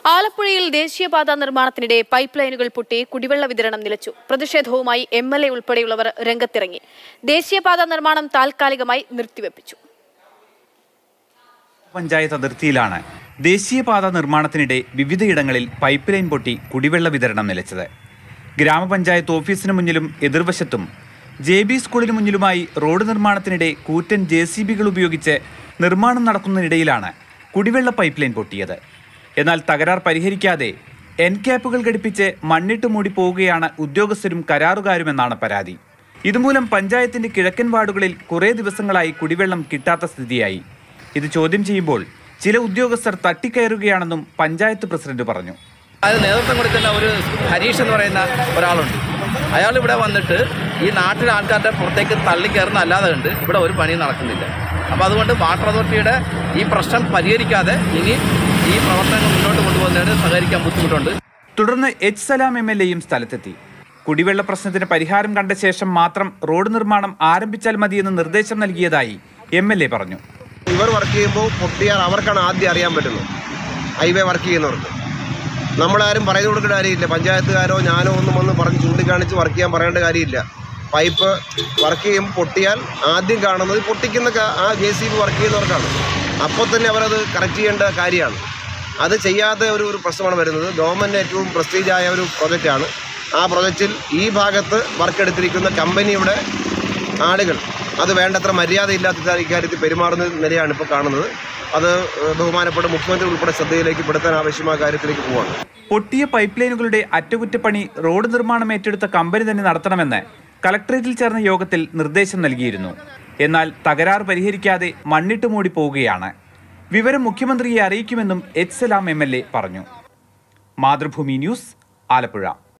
ആലപ്പുഴയിൽ ദേശീയപാത നിർമ്മാണത്തിനിടെ പൈപ്പ് ലൈനുകൾ പൊട്ടി കുടിവെള്ള വിതരണം നിലച്ചു. പ്രതിഷേധവുമായി MLA ഉൾപ്പെടെയുള്ളവർ രംഗത്തിറങ്ങി. ദേശീയപാത നിർമ്മാണം താൽക്കാലികമായി നിർത്തിവെപ്പിച്ചു. പഞ്ചായത്ത് അതിർത്തിയിലാണ് ദേശീയപാത നിർമ്മാണത്തിനിടെ വിവിധയിടങ്ങളിൽ പൈപ്പ് ലൈൻ പൊട്ടി കുടിവെള്ള വിതരണം നിലച്ചത്. ഗ്രാമപഞ്ചായത്ത് ഓഫീസിന് മുന്നിലും എതിർവശത്തും JB സ്കൂളിന് മുന്നിലുമായി റോഡ് നിർമ്മാണത്തിനിടെ കൂറ്റൻ JCBകൾ ഉപയോഗിച്ച് നിർമ്മാണം നടക്കുന്നതിനിടയിലാണ് കുടിവെള്ള പൈപ്പ് ലൈൻ പൊട്ടിയത്. എന്നാൽ തകരാർ പരിഹരിക്കാതെ എൻക്യാപ്പുകൾ ഘടിപ്പിച്ച് മണ്ണിട്ട് മൂടി പോവുകയാണ് ഉദ്യോഗസ്ഥരും കരാറുകാരുമെന്നാണ് പരാതി. ഇതുമൂലം പഞ്ചായത്തിന്റെ കിഴക്കൻ വാർഡുകളിൽ കുറേ ദിവസങ്ങളായി കുടിവെള്ളം കിട്ടാത്ത സ്ഥിതിയായി. ഇത് ചോദ്യം ചെയ്യുമ്പോൾ ചില ഉദ്യോഗസ്ഥർ തട്ടിക്കയറുകയാണെന്നും പഞ്ചായത്ത് പ്രസിഡന്റ് പറഞ്ഞു. അത് നേതൃത്വം കൊടുക്കുന്ന ഒരു ഹരീഷ് എന്ന് പറയുന്ന ഒരാളുണ്ട്. അയാൾ ഇവിടെ വന്നിട്ട് ഈ നാട്ടിലെ ആൾക്കാരുടെ പുറത്തേക്ക് തള്ളിക്കയറുന്ന അല്ലാതെ കണ്ട് ഇവിടെ ഒരു പണിയും നടക്കുന്നില്ല. അപ്പോൾ അതുകൊണ്ട് വാട്ടർ അതോറിറ്റിയുടെ ഈ പ്രശ്നം പരിഹരിക്കാതെ ഇനി ഈ പ്രവർത്തനങ്ങൾ മുന്നോട്ട് കൊണ്ടുപോകുന്നതിന് സഹകരിക്കാൻ ബുദ്ധിമുട്ടുണ്ട്. തുടർന്ന് H. സലാം MLAയും സ്ഥലത്തെത്തി. കുടിവെള്ള പ്രശ്നത്തിന് പരിഹാരം കണ്ട ശേഷം മാത്രം റോഡ് നിർമ്മാണം ആരംഭിച്ചാൽ മതിയെന്ന് നിർദ്ദേശം നൽകിയതായി MLA പറഞ്ഞു. ഇവർ വർക്ക് ചെയ്യുമ്പോൾ പൊട്ടിയാൽ അവർക്കാണ് ആദ്യം അറിയാൻ പറ്റുന്നത്, ഹൈവേ വർക്ക് ചെയ്യുന്നവർക്ക്. നമ്മളാരും പറഞ്ഞു കൊടുക്കേണ്ട കാര്യമില്ല. പഞ്ചായത്തുകാരോ ഞാനോ ഒന്നും വന്ന് പറഞ്ഞ് ചൂണ്ടിക്കാണിച്ച് വർക്ക് ചെയ്യാൻ പറയേണ്ട കാര്യമില്ല. പൈപ്പ് വർക്ക് ചെയ്യുമ്പോൾ പൊട്ടിയാൽ ആദ്യം കാണുന്നത് പൊട്ടിക്കുന്ന ആ JCB വർക്ക് ചെയ്യുന്നവർക്കാണ്. അപ്പോൾ തന്നെ അവരത് കറക്റ്റ് ചെയ്യേണ്ട കാര്യമാണ്. അത് ചെയ്യാതെ ഒരു പ്രശ്നമാണ് വരുന്നത്. ഗവൺമെൻറ് ഏറ്റവും പ്രസ്റ്റീജായ ഒരു പ്രൊജക്റ്റാണ്. ആ പ്രൊജക്റ്റിൽ ഈ ഭാഗത്ത് വർക്ക് എടുത്തിരിക്കുന്ന കമ്പനിയുടെ ആളുകൾ അത് വേണ്ടത്ര മര്യാദയില്ലാത്ത ഇക്കാര്യത്തിൽ പെരുമാറുന്ന നിലയാണ് ഇപ്പോൾ കാണുന്നത്. അത് ബഹുമാനപ്പെട്ട മുഖ്യമന്ത്രി ഉൾപ്പെടെ ശ്രദ്ധയിലേക്ക് പെടുത്താൻ ആവശ്യമായ കാര്യത്തിലേക്ക് പോവാണ്. പൊട്ടിയ പൈപ്പ് ലൈനുകളുടെ അറ്റകുറ്റപ്പണി റോഡ് നിർമ്മാണം ഏറ്റെടുത്ത കമ്പനി തന്നെ നടത്തണമെന്ന് കളക്ടറേറ്റിൽ ചേർന്ന യോഗത്തിൽ നിർദ്ദേശം നൽകിയിരുന്നു. എന്നാൽ തകരാർ പരിഹരിക്കാതെ മണ്ണിട്ട് മൂടി പോവുകയാണ്. വിവരം മുഖ്യമന്ത്രിയെ അറിയിക്കുമെന്നും H. സലാം MLA പറഞ്ഞു. മാതൃഭൂമി ന്യൂസ്, ആലപ്പുഴ.